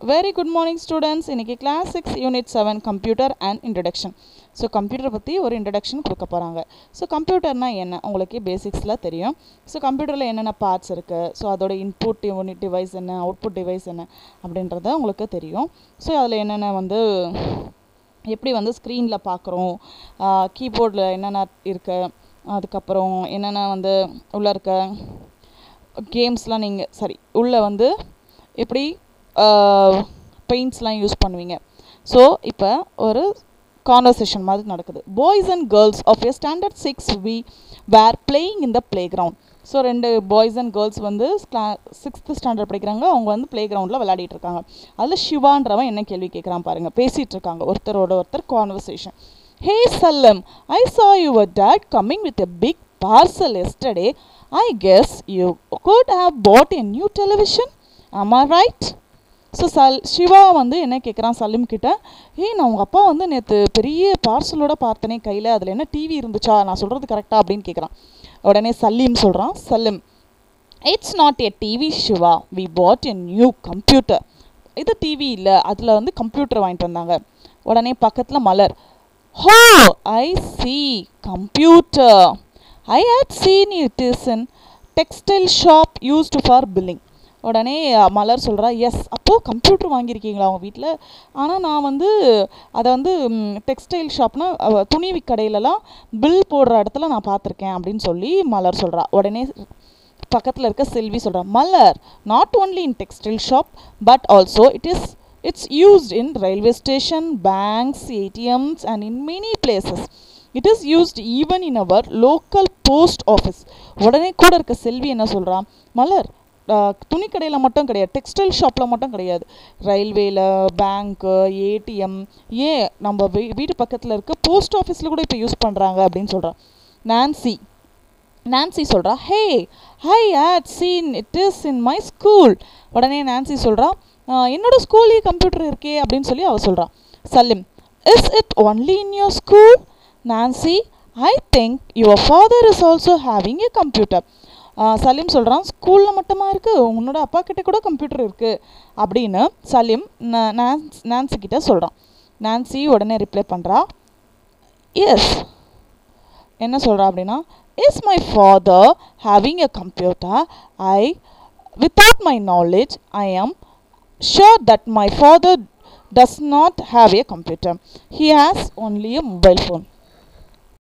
Very good morning students. இன்னைக்கு class 6 unit 7 computer and introduction. So computer பத்தி ஒரு introduction கொடுக்க போறாங்க. So computerனா என்ன உங்களுக்கு பேசிக்ஸ்ல தெரியும். So computerல என்னென்ன parts இருக்கு. So அதோட input unit device என்ன, output device என்ன அப்படின்றது உங்களுக்கு தெரியும். So அதுல என்னென்ன வந்து எப்படி வந்து ஸ்கிரீன்ல பார்க்கறோம், கீபோர்ட்ல என்னென்ன இருக்கு, அதுக்கு அப்புறம் என்னென்ன வந்து உள்ள இருக்க கேம்ஸ்லாம் நீங்க சரி உள்ள வந்து எப்படி பெயிண்ட்ஸ்லாம் யூஸ் பண்ணுவீங்க. ஸோ இப்போ ஒரு கான்வர்சேஷன் மாதிரி நடக்குது. Boys and girls of a standard 6 were playing in the play ground. So 2 boys and girls வந்து 6th ஸ்டாண்டர்ட் படிக்கிறாங்க. அவங்க வந்து பிளே கிரவுண்டில் விளையாடிட்டு இருக்காங்க. அதில் சிவான்றவன் என்ன கேள்வி கேட்குறான் பாருங்க. பேசிகிட்டு இருக்காங்க ஒருத்தரோட ஒருத்தர் conversation. Hey Salim, I saw your dad coming with a big parcel yesterday. I guess you could have bought a new television. Am I right? So Siva வந்து என்ன கேட்குறான் சலீம் கிட்ட, நான் உங்கள் அப்பா வந்து நேற்று பெரிய பார்சலோட பார்த்தனே கையில், அதில் என்ன டிவி இருந்துச்சா, நான் சொல்கிறது கரெக்டாக அப்படின்னு கேட்குறான். உடனே சலீம் சொல்கிறான், Salim, it's not a TV Siva, we bought a new computer. இது டிவி இல்லை, அதில் வந்து கம்ப்யூட்டர் வாங்கிட்டு வந்தாங்க. உடனே பக்கத்தில் Malar, oh I see computer, I had seen it is in textile shop used for billing. உடனே மலர் சொல்கிறா, எஸ், அப்போது கம்ப்யூட்டர் வாங்கியிருக்கீங்களா அவங்க வீட்டில்? ஆனால் நான் வந்து அதை வந்து டெக்ஸ்டைல் ஷாப்னா துணி கடையிலலாம் பில் போடுற இடத்துல நான் பார்த்துருக்கேன் அப்படின்னு சொல்லி மலர் சொல்கிறா. உடனே பக்கத்தில் இருக்க செல்வி சொல்கிறா, Malar, not only in textile shop but also it's used in railway station, banks, ATMs and in many places. It is used even in our local post office. உடனே கூட இருக்க செல்வி என்ன சொல்கிறா, மலர், துணி கடையில் மட்டும் கிடையாது, டெக்ஸ்டைல் ஷாப்பில் மட்டும் கிடையாது, ரயில்வேல, பேங்க்கு, ஏடிஎம், ஏன் நம்ம வீட்டு பக்கத்தில் இருக்க போஸ்ட் ஆஃபீஸில் கூட இப்போ யூஸ் பண்ணுறாங்க அப்படின்னு சொல்கிறான். நான்சி சொல்கிறா, hey I had seen it is in my school. உடனே நான்சி சொல்கிறா, என்னோட ஸ்கூல்லேயே கம்ப்யூட்டர் இருக்கே அப்படின்னு சொல்லி அவள் சொல்கிறான். Salim, is it only in your school? Nancy, I think your father is also having a computer. Salim சொல்கிறான், ஸ்கூலில் மட்டுமா இருக்குது, உன்னோட அப்பா கிட்டே கூட கம்ப்யூட்டர் இருக்குது அப்படின்னு சலீம் நான்சி கிட்ட சொல்கிறான். நான்சி உடனே ரிப்ளை பண்ணுறா, எஸ், என்ன சொல்கிறா அப்படின்னா, is my father having a computer? Without my knowledge I am sure that my father does not have a computer. He has only a mobile phone.